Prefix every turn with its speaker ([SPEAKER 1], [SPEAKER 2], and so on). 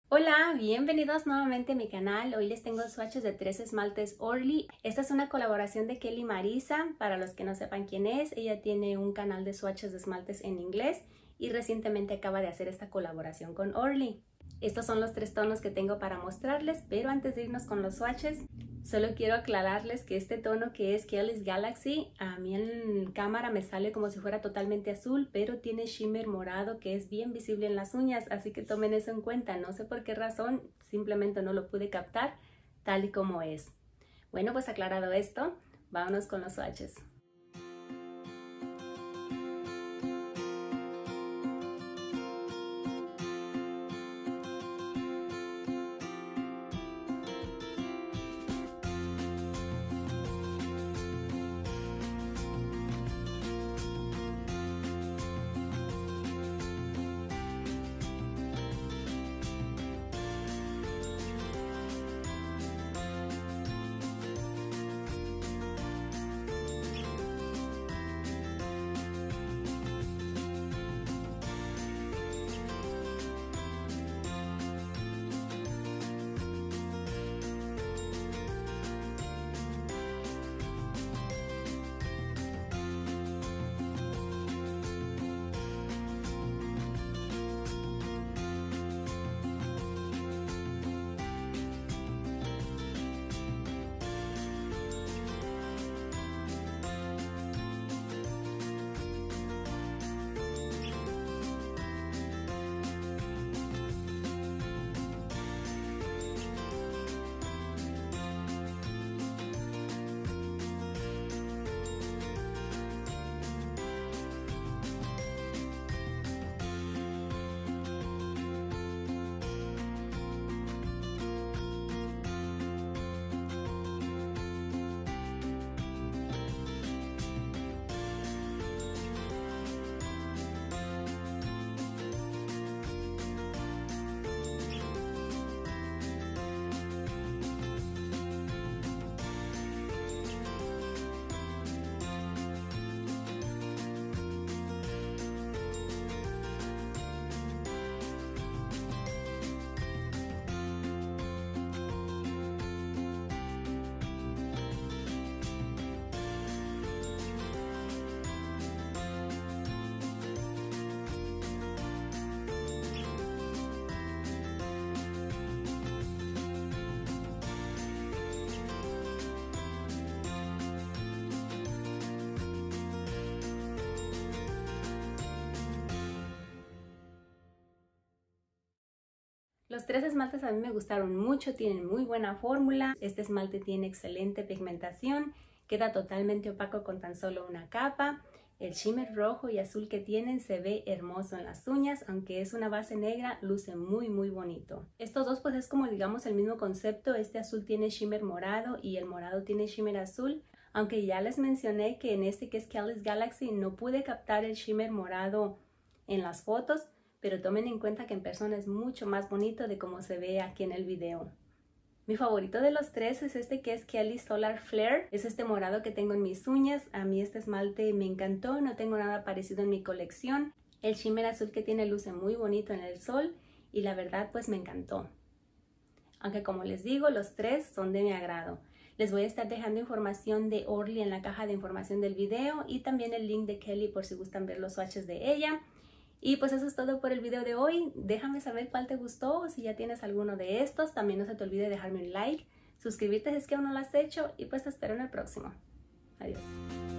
[SPEAKER 1] Hola, bienvenidos nuevamente a mi canal. Hoy les tengo swatches de 3 esmaltes Orly. Esta es una colaboración de Kelly Marisa. Para los que no sepan quién es, ella tiene un canal de swatches de esmaltes en inglés y recientemente acaba de hacer esta colaboración con Orly. Estos son los 3 tonos que tengo para mostrarles, pero antes de irnos con los swatches, solo quiero aclararles que este tono que es Kelly's Galaxy, a mí en cámara me sale como si fuera totalmente azul, pero tiene shimmer morado que es bien visible en las uñas, así que tomen eso en cuenta. No sé por qué razón, simplemente no lo pude captar tal y como es. Bueno, pues aclarado esto, vámonos con los swatches. Los 3 esmaltes a mí me gustaron mucho, tienen muy buena fórmula. Este esmalte tiene excelente pigmentación, queda totalmente opaco con tan solo una capa. El shimmer rojo y azul que tienen se ve hermoso en las uñas, aunque es una base negra, luce muy bonito. Estos dos pues es como digamos el mismo concepto, este azul tiene shimmer morado y el morado tiene shimmer azul. Aunque ya les mencioné que en este que es Kelly's Galaxy no pude captar el shimmer morado en las fotos, pero tomen en cuenta que en persona es mucho más bonito de como se ve aquí en el video. Mi favorito de los 3 es este que es Kelly Solar Flare. Es este morado que tengo en mis uñas. A mí este esmalte me encantó, no tengo nada parecido en mi colección. El shimmer azul que tiene luce muy bonito en el sol y la verdad pues me encantó. Aunque como les digo, los 3 son de mi agrado. Les voy a estar dejando información de Orly en la caja de información del video y también el link de Kelly por si gustan ver los swatches de ella. Y pues eso es todo por el video de hoy. Déjame saber cuál te gustó o si ya tienes alguno de estos. También no se te olvide dejarme un like, suscribirte si es que aún no lo has hecho y pues te espero en el próximo. Adiós.